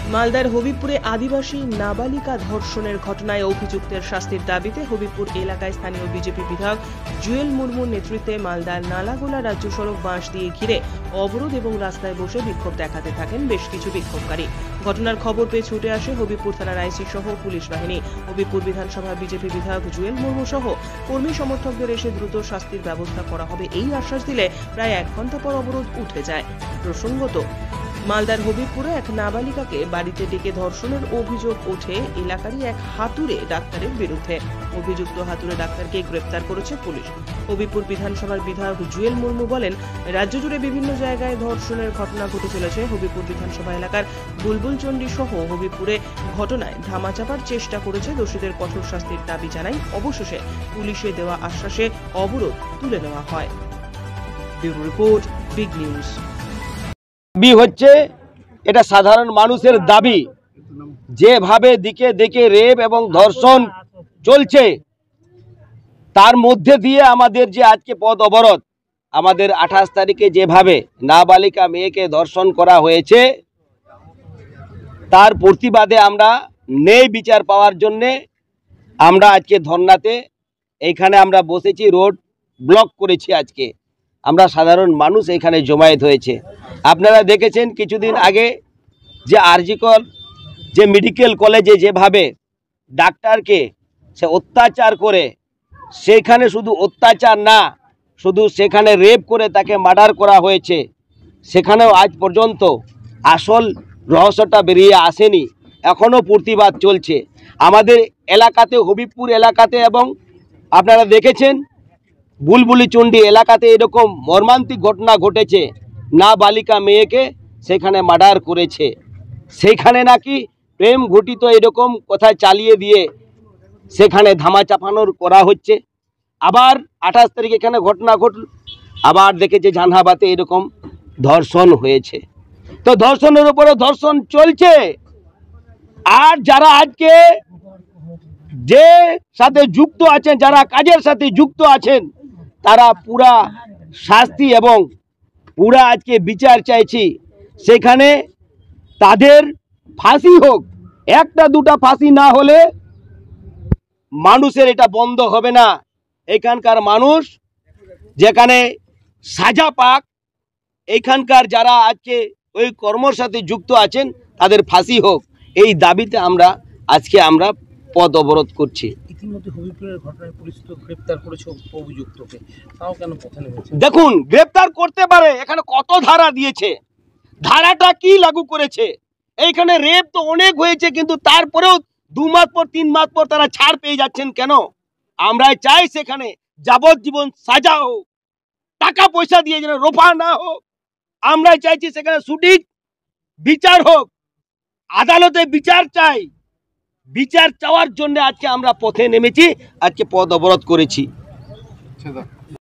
মালদার হবিবপুরে আদিবাসী নাবালিকা ধর্ষণের ঘটনায় অভিযুক্তের শাস্তির দাবিতে হবিবপুর এলাকায় স্থানীয় বিজেপি বিধায়ক জুয়েল মুর্মুর নেতৃত্বে মালদার নালাগোলা রাজ্য সড়ক বাঁশ দিয়ে ঘিরে অবরোধ এবং রাস্তায় বসে বিক্ষোভ দেখাতে থাকেন বেশ কিছু বিক্ষোভকারী। ঘটনার খবর পেয়ে ছুটে আসে হবিবপুর থানার আইসি সহ পুলিশ বাহিনী। হবিবপুর বিধানসভা বিজেপি বিধায়ক জুয়েল মুর্মু সহ কর্মী সমর্থকদের এসে দ্রুত শাস্তির ব্যবস্থা করা হবে এই আশ্বাস দিলে প্রায় 1 ঘন্টা পর অবরোধ উঠে যায়। প্রসঙ্গত, মালদার হবিবপুরে এক নাবালিকাকে বাড়িতে ডেকে ধর্ষণের অভিযোগ ওঠে এলাকারই এক হাতুড়ে ডাক্তারের বিরুদ্ধে। অভিযুক্ত হাতুড়ে ডাক্তারকে গ্রেপ্তার করেছে পুলিশ। হবিবপুর বিধানসভার বিধায়ক জুয়েল মুর্মু বলেন, রাজ্য জুড়ে বিভিন্ন জায়গায় ধর্ষণের ঘটনা ঘটে চলেছে। হবিবপুর বিধানসভা এলাকার বুলবুলচন্ডী সহ হবিবপুরে ঘটনায় ধামাচাপার চেষ্টা করেছে। দোষীদের কঠোর শাস্তির দাবি জানাই। অবশেষে পুলিশে দেওয়া আশ্বাসে অবরোধ তুলে নেওয়া হয়। Bureau report, big news. দাবি হচ্ছে, এটা সাধারণ মানুষের দাবি, যেভাবে দিকে দিকে রেপ এবং ধর্ষণ চলছে তার মধ্যে দিয়ে আমাদের যে আজকে পথ অবরোধ, আমাদের 28 তারিখে যেভাবে নাবালিকা মেয়েকে ধর্ষণ করা হয়েছে তার প্রতিবাদে আমরা ন্যায় বিচার পাওয়ার জন্যে আমরা আজকে ধর্নাতে এইখানে আমরা বসেছি, রোড ব্লক করেছি। আজকে আমরা সাধারণ মানুষ এখানে জমায়েত হয়েছে। আপনারা দেখেছেন কিছুদিন আগে যে আরজিকর যে মেডিকেল কলেজে যেভাবে ডাক্তারকে সে অত্যাচার করে, সেখানে শুধু অত্যাচার না, শুধু সেখানে রেপ করে তাকে মার্ডার করা হয়েছে, সেখানেও আজ পর্যন্ত আসল রহস্যটা বেরিয়ে আসেনি। এখনও প্রতিবাদ চলছে আমাদের এলাকাতে, হবিবপুর এলাকাতে, এবং আপনারা দেখেছেন বুলবুলিচন্ডী এলাকাতে এরকম মর্মান্তিক ঘটনা ঘটেছে। নাবালিকা মেয়েকে সেখানে মার্ডার করেছে, সেখানে নাকি প্রেম ঘটিত এরকম কথা চালিয়ে দিয়ে সেখানে ধামা চাপানোর করা হচ্ছে। আবার 28 তারিখ এখানে ঘটনা ঘটল, আবার দেখেছে জানহাবাতে এরকম ধর্ষণ হয়েছে। তো ধর্ষণের উপরে ধর্ষণ চলছে। আর যারা আজকে যে সাথে যুক্ত আছেন, যারা কাজের সাথে যুক্ত আছেন, তারা পুরা শাস্তি এবং পুরা আজকে বিচার চাইছি। সেখানে তাদের ফাঁসি হোক, একটা দুটা ফাঁসি না হলে মানুষের এটা বন্ধ হবে না। এখানকার মানুষ যেখানে সাজা পাক, এইখানকার যারা আজকে ওই কর্মর সাথে যুক্ত আছেন তাদের ফাঁসি হোক, এই দাবিতে আমরা আজকে আমরা পথ অবরোধ করছি। ইতিমধ্যে হবিবপুরের ঘটনায় পুলিশ তো গ্রেপ্তার করেছে অভিযুক্তকে, তাও কেন পথে নেমেছে? দেখুন, গ্রেপ্তার করতে পারে, এখানে কত ধারা দিয়েছে, ধারাটা কি লাগু করেছে? এইখানে রেপ তো অনেক হয়েছে, কিন্তু তারপরেও 2 মাস পর 3 মাস পর তারা ছাড় পেয়ে যাচ্ছেন কেন? আমরা চাই সেখানে যাবজ্জীবন সাজা হোক, টাকা পয়সা দিয়ে যেন রোফা না হোক। আমরা চাইছি সেখানে সঠিক বিচার হোক, আদালতে বিচার চাই। বিচার চাওয়ার জন্য আজকে আমরা পথে নেমেছি, আজকে পথ অবরোধ করেছি।